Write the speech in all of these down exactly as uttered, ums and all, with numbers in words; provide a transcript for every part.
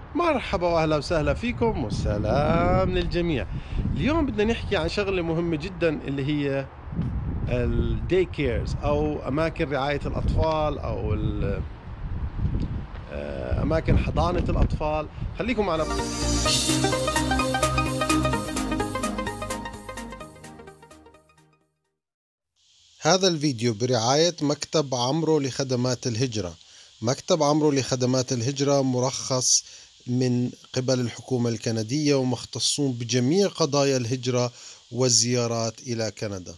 مرحبا واهلا وسهلا فيكم والسلام للجميع. اليوم بدنا نحكي عن شغله مهمه جدا اللي هي الدي كيرز او اماكن رعايه الاطفال او ال- آه، اماكن حضانه الاطفال. خليكم معنا. هذا الفيديو برعاية مكتب عمرو لخدمات الهجرة. مكتب عمرو لخدمات الهجرة مرخص من قبل الحكومة الكندية ومختصون بجميع قضايا الهجرة والزيارات إلى كندا.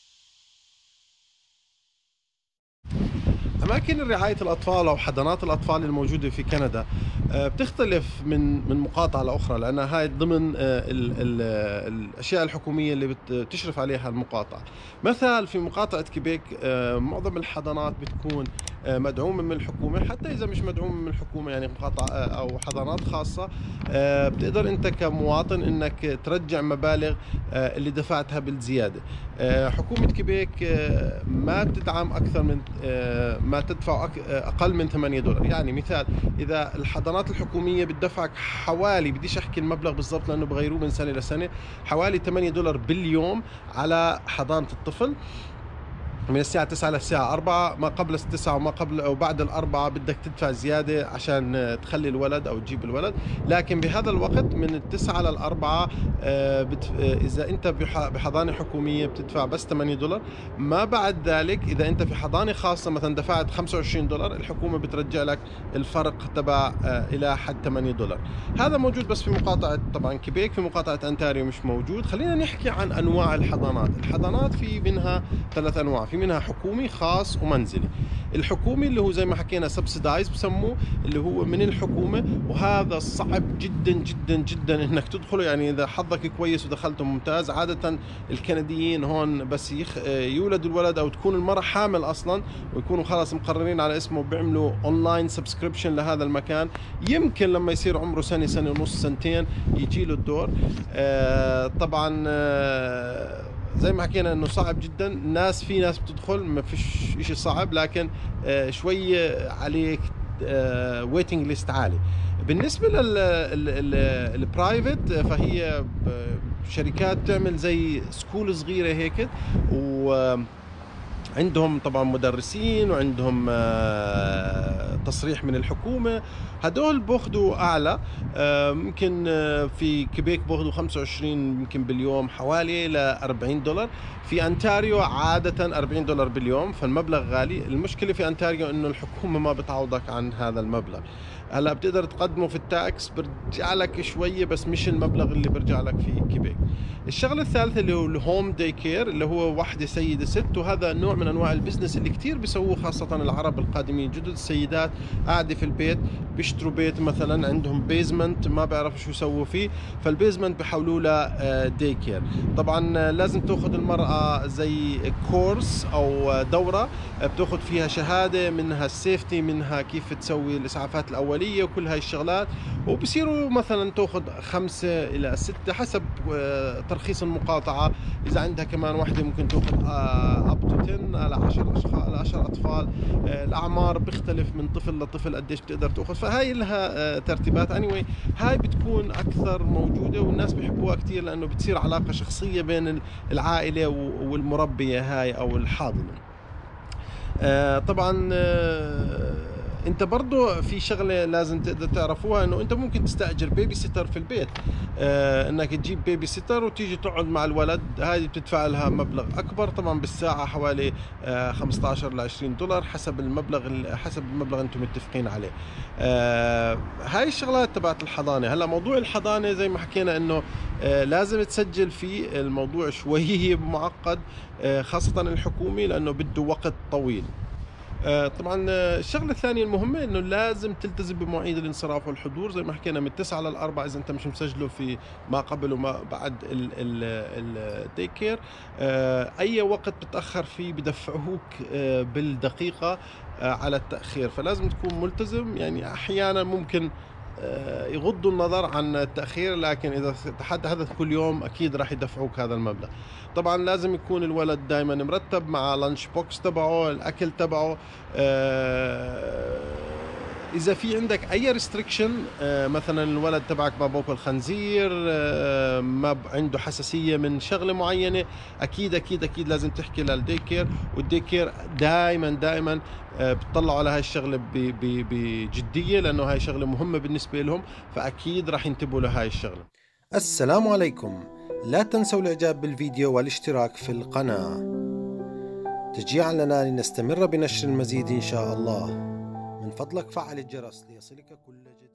أماكن رعاية الأطفال أو حضانات الأطفال الموجودة في كندا آه، بتختلف من من مقاطعة لأخرى، لأنها هاي ضمن آه، ال ال الأشياء الحكومية اللي بت- بتشرف عليها المقاطعة. مثال في مقاطعة كيبيك آه، معظم الحضانات بتكون آه، مدعومة من الحكومة، حتى إذا مش مدعومة من الحكومة يعني مقاطعة آه، أو حضانات خاصة. آه، بتقدر أنت كمواطن أنك ترجع مبالغ آه، اللي دفعتها بالزيادة. آه، حكومة كيبيك آه، ما بتدعم أكثر من آه، ما تدفع أك- آه، أقل من ثمانية دولار. يعني مثال، إذا الحضانات الحكومية بتدفعك حوالي، بديش أحكي المبلغ بالضبط لأنه بغيروه من سنة لسنة، حوالي ثمانية دولار باليوم على حضانة الطفل. من الساعة تسعة للساعة أربعة، ما قبل التسعة وما قبل أو بعد الأربعة بدك تدفع زيادة عشان تخلي الولد أو تجيب الولد. لكن بهذا الوقت من التسعة للأربعة آه، بت... آه، إذا أنت بح... بحضانة حكومية بتدفع بس ثمانية دولار. ما بعد ذلك إذا أنت في حضانة خاصة مثلا دفعت خمسة وعشرين دولار، الحكومة بترجع لك الفرق تبع آه، إلى حد ثمانية دولار. هذا موجود بس في مقاطعة طبعا كيبيك، في مقاطعة أنتاريو مش موجود. خلينا نحكي عن أنواع الحضانات. الحضانات في منها ثلاث انواع، في منها حكومي خاص ومنزلي. الحكومي اللي هو زي ما حكينا سبسيدايز بسموه، اللي هو من الحكومه، وهذا صعب جدا جدا جدا انك تدخله. يعني اذا حظك كويس ودخلته ممتاز. عاده الكنديين هون بس يخ... يولدوا الولد او تكون المراه حامل اصلا ويكونوا خلاص مقررين على اسمه، بيعملوا اونلاين سبسكريبشن لهذا المكان. يمكن لما يصير عمره سنه سنه ونص سنتين يجي له الدور. آه طبعا آه زي ما حكينا انه صعب جدا. ناس في ناس بتدخل ما فيش اشي صعب، لكن آه شوية عليك ويتنج ليست عالي. بالنسبة للبرايفت فهي ب- شركات تعمل زي سكول صغيرة هيك، و عندهم طبعا مدرسين وعندهم آه، تصريح من الحكومة. هدول باخذوا أعلى. آه، ممكن آه، في كيبيك باخذوا خمسة وعشرين يمكن باليوم حوالي ل أربعين دولار. في أنتاريو عادة أربعين دولار باليوم، فالمبلغ غالي. المشكلة في أنتاريو إنه الحكومة ما بتعوضك عن هذا المبلغ. هلا بتقدر تقدمه في التاكس برجع لك شوية، بس مش المبلغ اللي برجع لك في كيبيك. الشغله الثالثه اللي هو الهوم داي كير، اللي هو وحده سيده ست، وهذا نوع من انواع البزنس اللي كتير بيسووه خاصه العرب القادمين جدد. السيدات قاعده في البيت بيشتروا بيت مثلا عندهم بيزمنت ما بيعرفوا شو يسووا فيه، فالبيزمنت بحولوه ل داي كير. طبعا آه، لازم تاخذ المراه زي كورس او آه، دوره آه، بتاخذ فيها شهاده، منها السيفتي، منها كيف تسوي الاسعافات الاوليه وكل هاي الشغلات. وبصيروا مثلا تاخذ خمسة إلى ستة حسب آه، ترخيص المقاطعة. إذا عندها كمان واحدة ممكن تاخذ أب تو عشرة على عشرة أشخاص، على عشرة أطفال. آه، الأعمار بيختلف من طفل لطفل قديش بتقدر تاخذ، فهاي لها آه، ترتيبات. anyway هاي بتكون أكثر موجودة والناس بيحبوها كثير، لأنه بتصير علاقة شخصية بين العائلة والمربية هاي أو الحاضنة. آه، طبعا آه، انت برضو في شغلة لازم تقدر تعرفوها، انه انت ممكن تستأجر بيبي سيتر في البيت. آه، انك تجيب بيبي سيتر وتيجي تقعد مع الولد. هذه بتدفع لها مبلغ اكبر طبعا بالساعة، حوالي آه، خمسة عشر ل عشرين دولار حسب المبلغ حسب المبلغ انتم متفقين عليه. آه، هاي الشغلات تبعت الحضانة. هلا موضوع الحضانة زي ما حكينا انه آه، لازم تسجل فيه. الموضوع شوي معقد آه، خاصة الحكومي لأنه بده وقت طويل. آه، طبعا آه، الشغله الثانيه المهمه انه لازم تلتزم بمواعيد الانصراف والحضور زي ما حكينا من التسعة للأربعة اذا انت مش مسجله في ما قبل وما بعد الدي كير. اي وقت بتاخر فيه بدفعوك آه، بالدقيقه آه، على التاخير، فلازم تكون ملتزم. يعني احيانا ممكن آه، يغضوا النظر عن التأخير، لكن إذا تحدث كل يوم أكيد راح يدفعوك هذا المبلغ. طبعا لازم يكون الولد دائما مرتب مع لانش بوكس تبعه، الأكل تبعه. آه، اذا في عندك اي ريستريكشن، مثلا الولد تبعك ما باكل خنزير، آه، ما ب- عنده حساسيه من شغله معينه، اكيد اكيد اكيد لازم تحكي للدي كير. والدي كير دائما دائما بتطلعوا على هاي الشغله ب- ب- بجديه، لانه هاي شغله مهمه بالنسبه لهم، فاكيد راح ينتبهوا لهاي الشغله. السلام عليكم، لا تنسوا الاعجاب بالفيديو والاشتراك في القناه تشجيعا لنا لنستمر بنشر المزيد إن شاء الله. من فضلك فعل الجرس ليصلك كل جديد.